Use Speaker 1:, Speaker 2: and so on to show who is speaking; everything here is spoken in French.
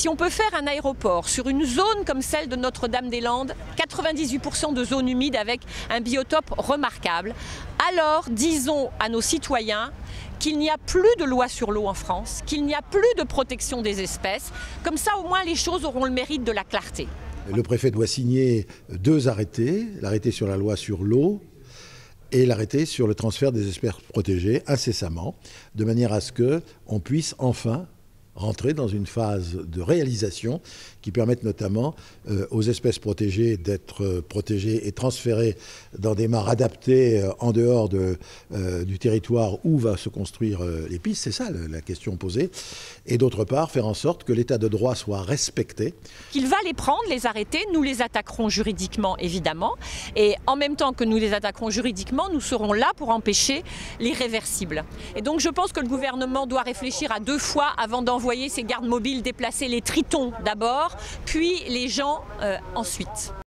Speaker 1: Si on peut faire un aéroport sur une zone comme celle de Notre-Dame-des-Landes, 98% de zones humides avec un biotope remarquable, alors disons à nos citoyens qu'il n'y a plus de loi sur l'eau en France, qu'il n'y a plus de protection des espèces. Comme ça, au moins, les choses auront le mérite de la clarté.
Speaker 2: Le préfet doit signer 2 arrêtés, l'arrêté sur la loi sur l'eau et l'arrêté sur le transfert des espèces protégées incessamment, de manière à ce qu'on puisse enfin rentrer dans une phase de réalisation qui permette notamment aux espèces protégées d'être protégées et transférées dans des mares adaptées en dehors du territoire où va se construire les pistes. C'est ça la question posée. Et d'autre part, faire en sorte que l'état de droit soit respecté.
Speaker 1: Qu'il va les prendre, les arrêter, nous les attaquerons juridiquement évidemment. Et en même temps que nous les attaquerons juridiquement, nous serons là pour empêcher l'irréversible. Et donc je pense que le gouvernement doit réfléchir à 2 fois avant d'envoyer ses gardes mobiles déplacer les tritons d'abord, puis les gens ensuite.